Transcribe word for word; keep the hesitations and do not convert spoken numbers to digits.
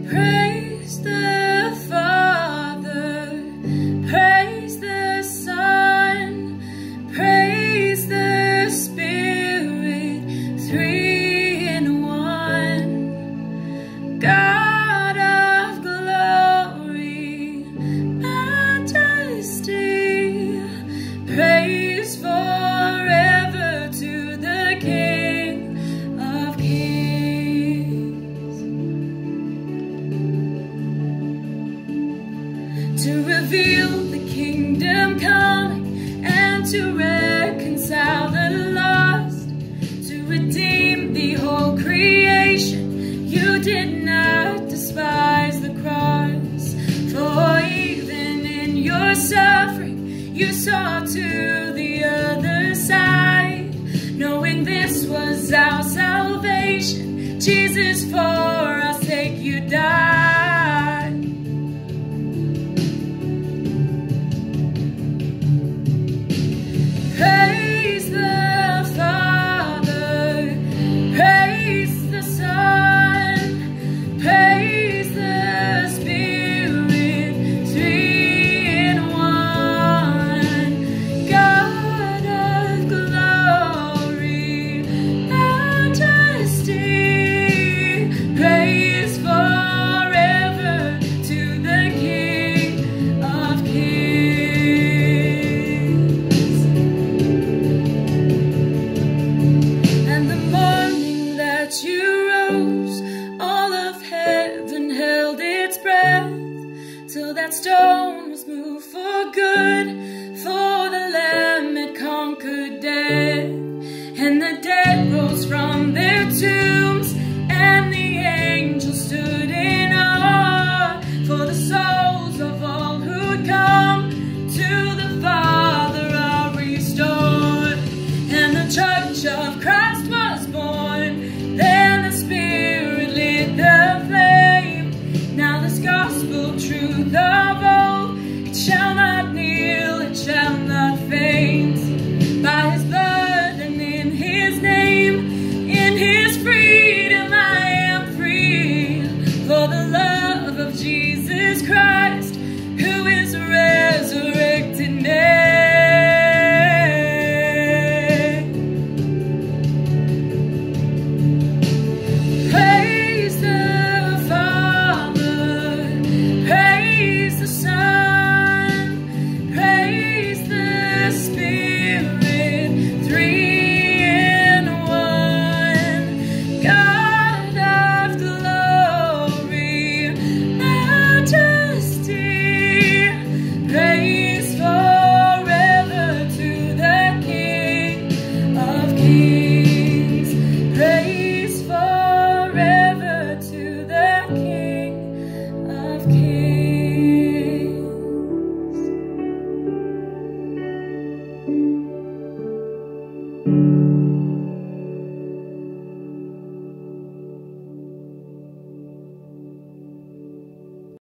Praise the Father, praise the Son, praise the Spirit, three in one. God of glory, majesty, praise forever to the King of Kings. To reveal the kingdom coming and to reconcile the lost, to redeem the whole creation. You did not despise the cross, for even in your suffering you saw to the other side, knowing this was our salvation. Jesus, for our sake you died. Praise the Father, praise the Son, praise the Spirit, three in one. God of glory, majesty, praise forever to the King of Kings. And the morning that you rose, all of heaven held its breath, till that stone was moved for good, for the Lamb had conquered death. And the dead rose from their tombs,